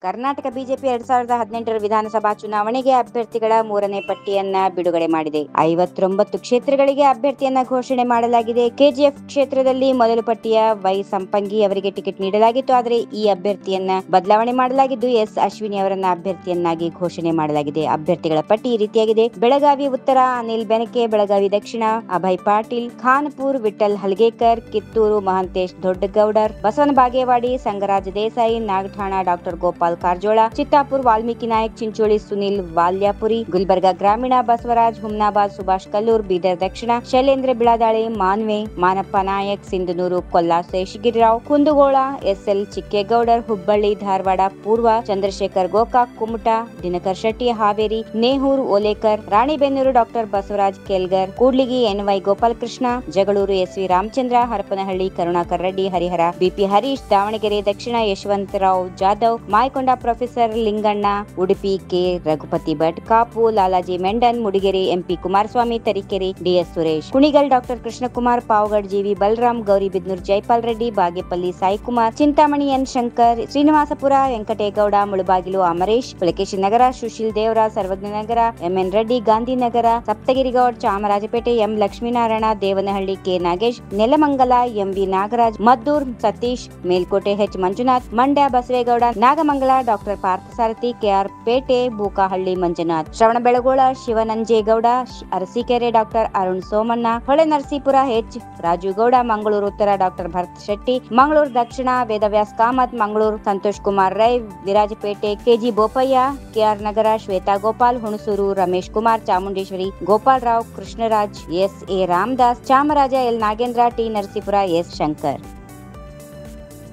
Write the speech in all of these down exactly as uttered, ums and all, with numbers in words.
Karnataka BJP ಎರಡ್ ಸಾವಿರದ ಹದಿನೆಂಟರ ವಿಧಾನಸಭಾ ಚುನಾವಣೆಗೆ ಅಭ್ಯರ್ಥಿಗಳ ಮೂರನೇ ಪಟ್ಟಿಯನ್ನ ಬಿಡುಗಡೆ ಮಾಡಿದೆ. ಐವತ್ತೊಂಬತ್ತು ಕ್ಷೇತ್ರಗಳಿಗೆ ಅಭ್ಯರ್ಥಿಯನ್ನ ಘೋಷಣೆ ಮಾಡಲಾಗಿದೆ. ಕೆಜಿಎಫ್ ಕ್ಷೇತ್ರದಲ್ಲಿ ಮೊದಲ ಪಟ್ಟಿಯ ವೈ ಸಂಪಂಗಿ ಅವರಿಗೆ ಟಿಕೆಟ್ ನೀಡಲಾಗಿತ್ತು. ಆದರೆ ಈ ಅಭ್ಯರ್ಥಿಯನ್ನ ಬದಲಾವಣೆ ಮಾಡಲಾಗಿದ್ದು ಎಸ್ ಅಶ್ವಿನಿ ಅವರನ್ನ ಅಭ್ಯರ್ಥಿಯನ್ನಾಗಿ ಘೋಷಣೆ ಮಾಡಲಾಗಿದೆ. ಅಭ್ಯರ್ಥಿಗಳ ಪಟ್ಟಿ ಈ ರೀತಿಯಾಗಿದೆ. ಬೆಳಗಾವಿ ಉತ್ತರ ಅನಿಲ್ ಬೆನಕೆ, ಬೆಳಗಾವಿ ದಕ್ಷಿಣ ಅಭಯ್ ಪಾಟೀಲ್, ಖಾನ್ಪುರ್ ವಿಠಲ್ ಹಲ್ಗೇಕರ್, ಕಿತ್ತೂರು ಮಹಂತೇಶ್ ದೊಡ್ಡಗೌಡರ್, ಬಸವನ ಬಾಗೇವಾಡಿ ಸಂಗರಾಜ ದೇಸಾಯಿ, ನಾಗಠಾಣ ಡಾಕ್ಟರ್ ಗೋಪಾಲ್ ಕಾರಜೋಳ, ಚಿತ್ತಾಪುರ್ ವಾಲ್ಮೀಕಿ ನಾಯಕ್, ಚಿಂಚೋಳಿ ಸುನಿಲ್ ವಾಲ್ಯಾಪುರಿ, ಗುಲ್ಬರ್ಗಾ ಗ್ರಾಮೀಣ ಬಸವರಾಜ್ ಹುಮ್ನಾಬಾದ್, ಸುಭಾಷ್ ಕಲ್ಲೂರ್, ಬೀದರ್ ದಕ್ಷಿಣ ಶೈಲೇಂದ್ರ ಬಿಳಾದಾಳೆ, ಮಾನ್ವೆ ಮಾನಪ್ಪ ನಾಯಕ್, ಸಿಂಧನೂರು ಕೊಲ್ಲಾ ಶೇಷಗಿರಿರಾವ್, ಕುಂದಗೋಳ ಎಸ್ಎಲ್ ಚಿಕ್ಕೇಗೌಡರ್, ಹುಬ್ಬಳ್ಳಿ ಧಾರವಾಡ ಪೂರ್ವ Chandrashekhar Gokak, Kumta Dinakar Shetty, Haveri Nehru Olekar, Ranebennur doctor Basavaraj Kelgar, Kudligi N Y Gopalakrishna, Jagalur S V Ramachandra, Harapanahalli Karunakar Reddy, Harihar B P Harish, Davanagere ದಕ್ಷಿಣ Yashwantrao Jadhav, Mayakonda professor Linganna, Udupi K Raghupati Bhat, Kapu Lalaji Mendon, Mudigere M P Kumaraswamy, Tarikere D S Suresh, Kunigal doctor Krishnakumar, Pavagada G V Balaram, Gauribidanur Jaipal Reddy, Bagepalli Saikumar, Chintamani N Shankar, Srinivaspur Venkategowda, Mulbagal Amaresh, Pulakeshi Nagar Sushil Devaraj, Sarvagna Nagar M N Reddy, Gandhinagar, Saptagirigowda, Chamarajpet M Lakshminarayana, Devanahalli K Nagesh, Nelamangala M V Nagaraj, Maddur Satish, Melkote H Manjunath, Mandya Basavegowda, Nagamangala doctor Parthasarathi, K R Pete Bookanahalli Manjunath, Shravanabelagola Shivananjegowda, Arsikere doctor Arun Somanna, ಹೊಳೆ ನರಸೀಪುರ ಎಚ್ ರಾಜುಗೌಡ, ಮಂಗಳೂರು ಉತ್ತರ ಡಾಕ್ಟರ್ ಭರತ್ ಶೆಟ್ಟಿ, ಮಂಗಳೂರು ದಕ್ಷಿಣ Vedavyas Kamath, Mangaluru Santosh Kumar Rai, Virajpet K G Bopaiah, K R Nagar Shweta Gopal, Hunsur Ramesh Kumar, Chamundeshwari Gopal Rao, Krishnaraj S A Ramadas, Chamaraja L Nagendra, T Narasipura S Shankar.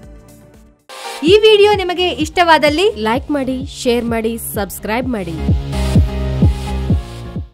ಈ ವಿಡಿಯೋ ನಿಮಗೆ ಇಷ್ಟವಾದಲ್ಲಿ ಲೈಕ್ ಮಾಡಿ, share ಮಾಡಿ, subscribe ಮಾಡಿ.